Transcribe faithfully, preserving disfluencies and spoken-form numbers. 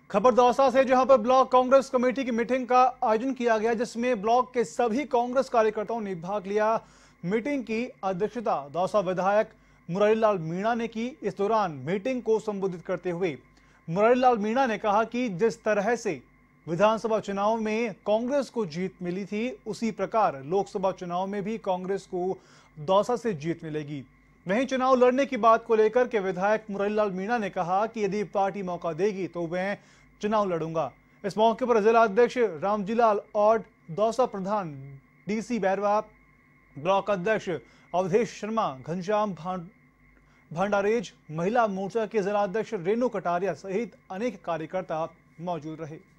खबर दौसा से, जहां पर ब्लॉक कांग्रेस कमेटी की मीटिंग का आयोजन किया गया, जिसमें ब्लॉक के सभी कांग्रेस कार्यकर्ताओं ने भाग लिया। मीटिंग की अध्यक्षता दौसा विधायक मुरारीलाल मीणा ने की। इस दौरान मीटिंग को संबोधित करते हुए मुरारीलाल मीणा ने कहा कि जिस तरह से विधानसभा चुनाव में कांग्रेस को जीत मिली थी, उसी प्रकार लोकसभा चुनाव में भी कांग्रेस को दौसा से जीत मिलेगी। वहीं चुनाव लड़ने की बात को लेकर के विधायक मुरारीलाल मीणा ने कहा कि यदि पार्टी मौका देगी तो मैं चुनाव लड़ूंगा। इस मौके पर जिला अध्यक्ष रामजीलाल और दौसा प्रधान डीसी बैरवा, ब्लॉक अध्यक्ष अवधेश शर्मा, घनश्याम भंडारेज, महिला मोर्चा के जिला अध्यक्ष रेणु कटारिया सहित अनेक कार्यकर्ता मौजूद रहे।